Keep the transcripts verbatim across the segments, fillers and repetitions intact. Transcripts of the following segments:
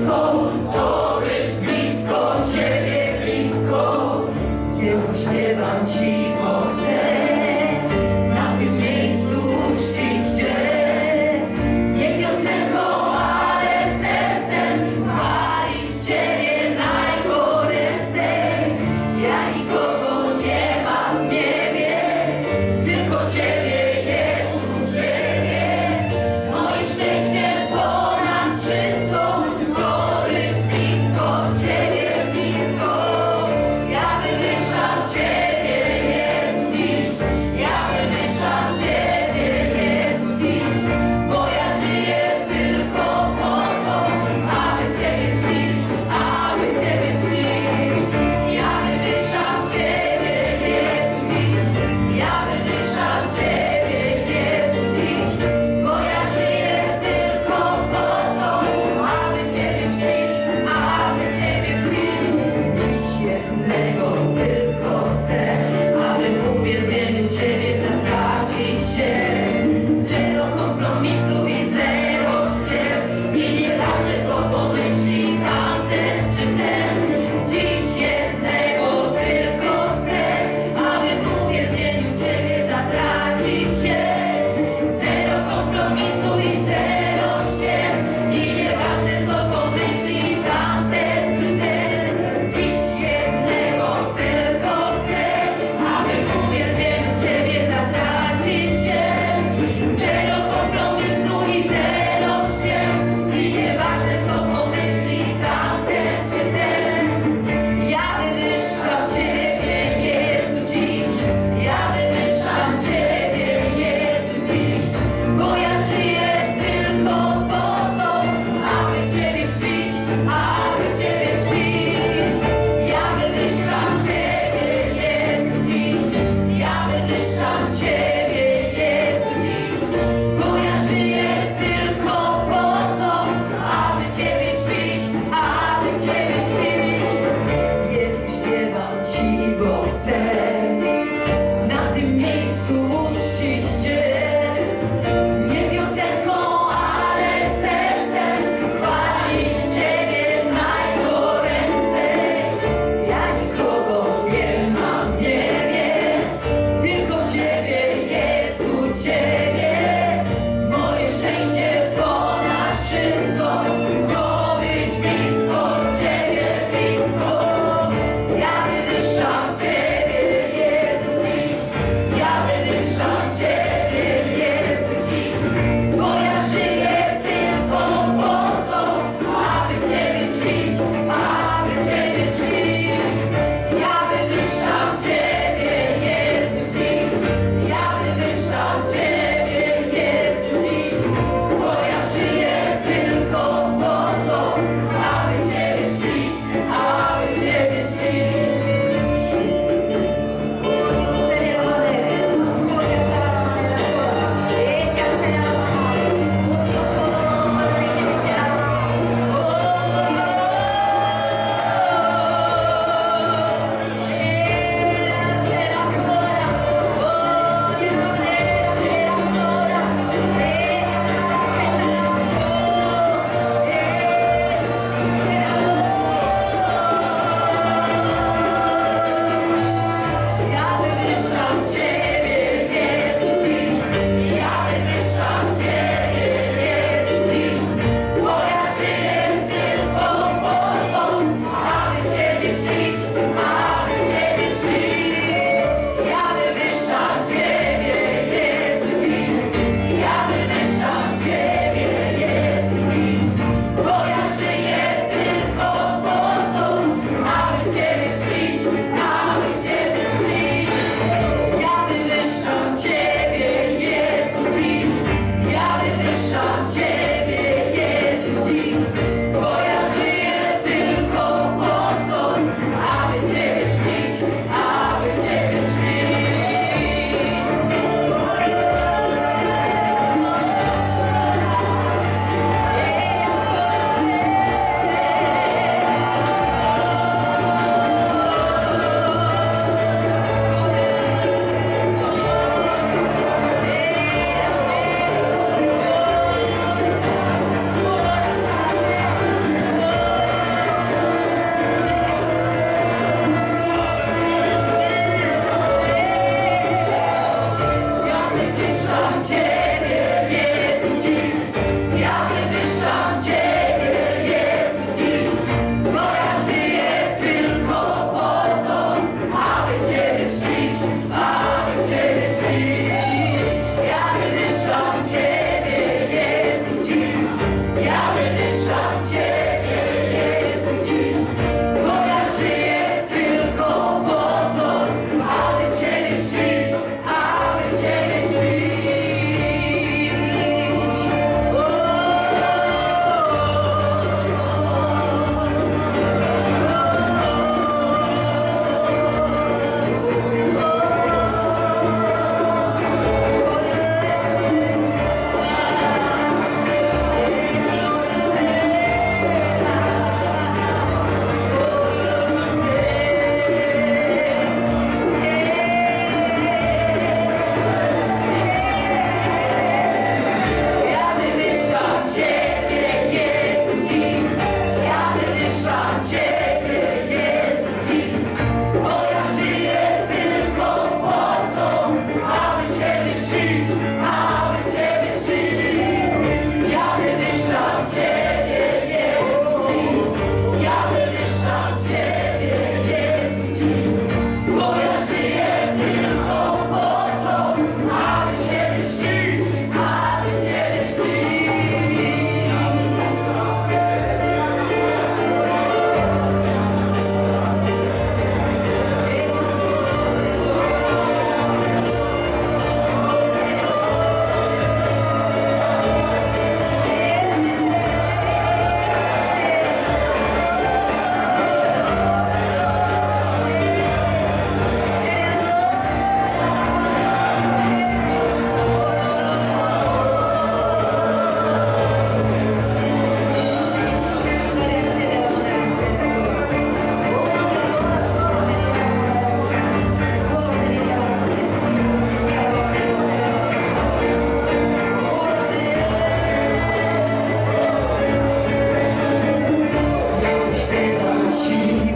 blisko, to być blisko Ciebie, blisko. Jezu, śpiewam Ci, bo chcę na tym miejscu uczcić Cię. Nie piosenką, ale sercem chwalić Ciebie najgoręcej. Ja nikogo nie mam w niebie, tylko Ciebie, Jezu, Ciebie. Moim szczęściem ponad wszystko to być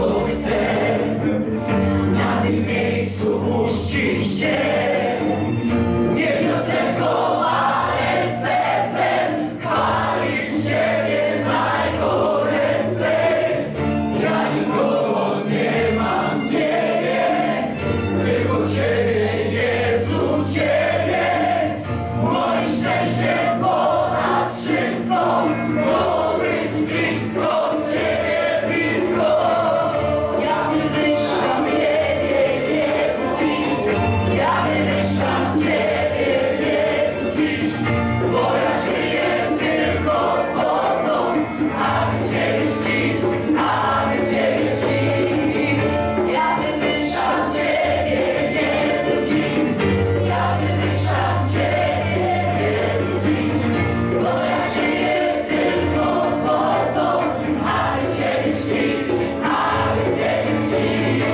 bo chcę na tym miejscu uczcić Cię. Nie piosenką, ale sercem chwalisz Ciebie najgoręcej. Ja nikogo nie mam, nie wiem, tylko Ciebie, Jezu, Ciebie. Moim szczęściem ponad wszystko to być blisko Ciebie, blisko. Ja wywyższam Ciebie, Jezu, dziś. Ja wywyższam Ciebie, Jezu, dziś. Bo ja żyję tylko po to, aby Ciebie czcić, aby Ciebie czcić. Ja wywyższam Ciebie, Jezu, dziś. Ja wywyższam Ciebie, Jezu, dziś. Bo ja żyję tylko po to, aby Ciebie czcić, aby Ciebie czcić.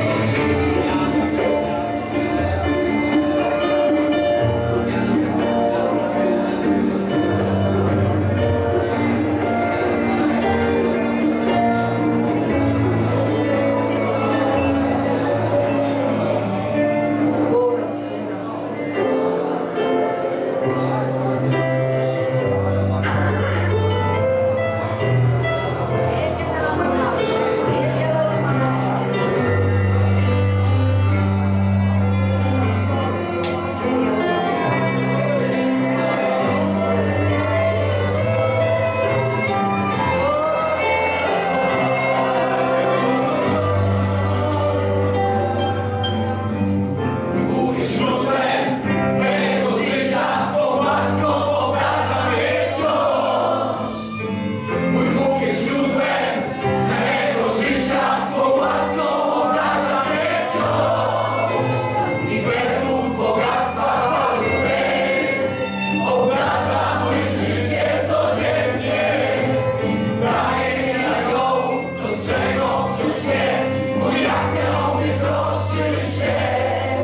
Bóg jest źródłem mego życia, swą łaską obdarza mnie wciąż. Mój Bóg jest źródłem mego życia, swą łaską obdarza mnie wciąż. I według bogactwa chwały swej obdarza moje życie codziennie. Daje mi aniołów, co strzegą wciąż mnie. Mój Jahwe o mnie troszczy się.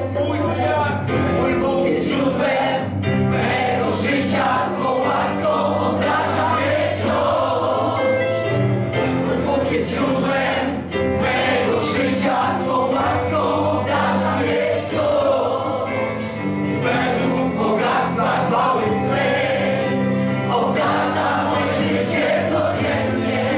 Mój Bóg jest źródłem mego życia, swą łaską obdarza mnie wciąż. Mój Bóg jest źródłem mego życia, swą łaską obdarza mnie wciąż. I według bogactwa chwały swej obdarza moje życie codziennie.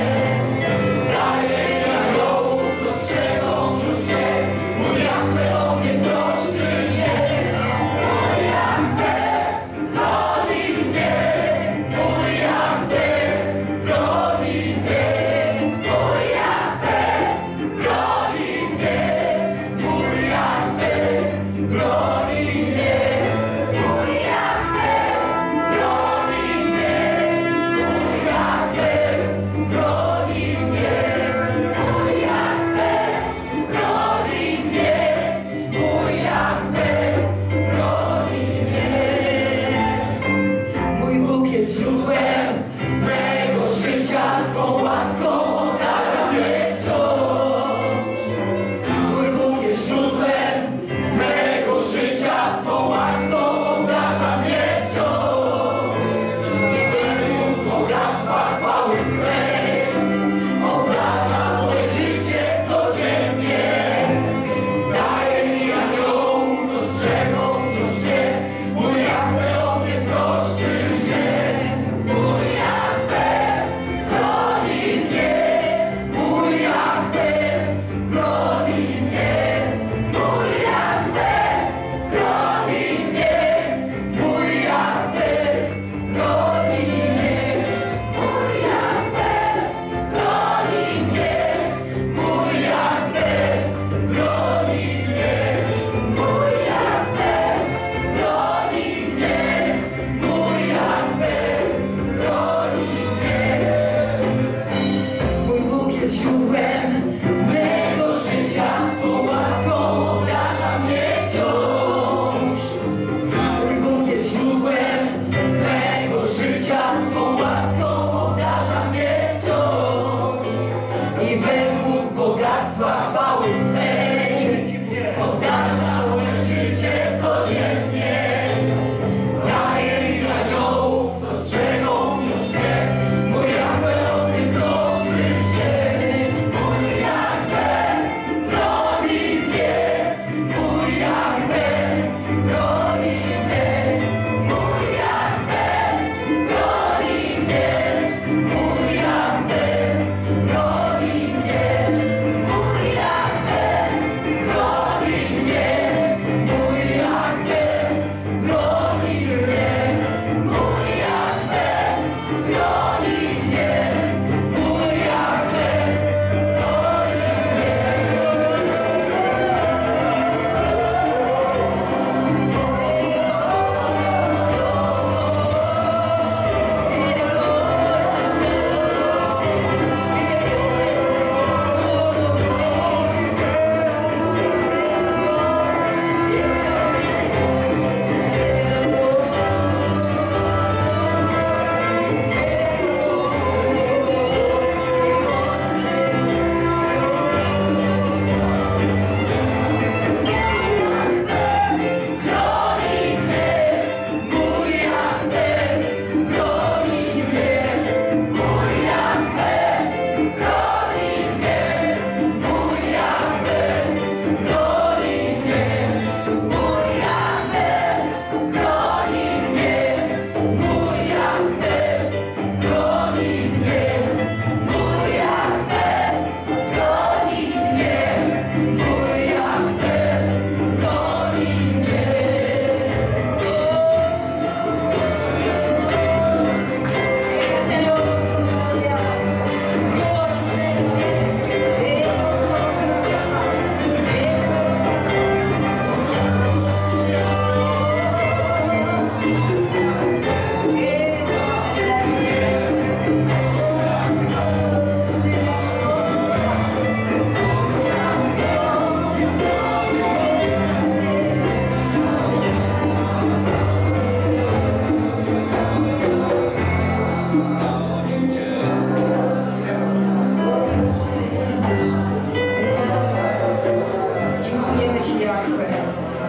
Daje mi aniołów, co strzegą wciąż mnie. Mój Jahwe o mnie troszczy się. Mój Jahwe broni mnie. Mój Jahwe broni mnie. Mój Jahwe broni mnie. Mój Jahwe broni mnie. Mój Jahwe broni mnie. Mój Jahwe broni mnie. Mój Jahwe broni mnie. Mój Jahwe broni mnie. Mój Bóg jest źródłem mego życia, swą łaską obdarza mnie wciąż. Mój Bóg jest źródłem mego życia, swą łaską obdarza mnie wciąż. I według bogactwa chwały swej obdarza moje życie codziennie. Daje mi aniołów, co strzegą wciąż mnie. Mój Jahwe o mnie troszczy się. Mój Jahwe broni mnie. Mój Jahwe broni mnie. Mój Jahwe broni mnie. Mój Jahwe broni mnie. Mój Jahwe broni mnie. Mój Jahwe broni mnie. Mój Jahwe broni mnie. Mój Jahwe broni mnie. Mój Bóg jest źródłem mego życia, swą łaską obdarza mnie wciąż. Mój Bóg jest źródłem mego życia, swą łaską obdarza mnie wciąż. I według bogactwa chwały swej obdarza moje życie codziennie. Daje mi aniołów, co strzegą wciąż mnie. Mój Jahwe o mnie troszczy się. Mój Jahwe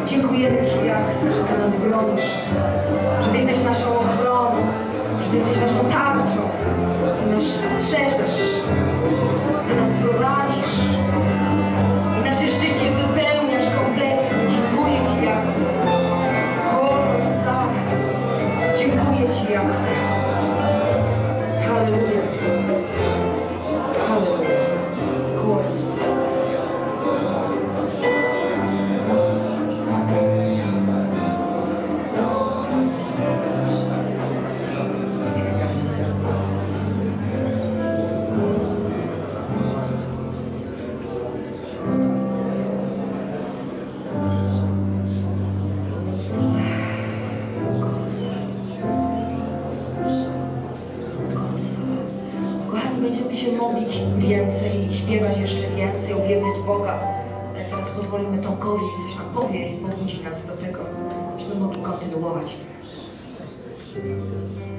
Dziękujemy Ci, Jahwe, że Ty nas bronisz, że Ty jesteś naszą ochroną, że Ty jesteś naszą tarczą, Ty nas strzeżesz, Ty nas prowadzisz i nasze życie wypełniasz kompletnie. Dziękuję Ci, Jahwe. Kolosal. Dziękuję Ci, Jahwe. Halleluja. Halleluja. Kolosal. Będziemy się modlić więcej, śpiewać jeszcze więcej, uwielbiać Boga. Ale teraz pozwolimy Tomkowi coś nam powie i pobudzi nas do tego, żebyśmy mogli kontynuować.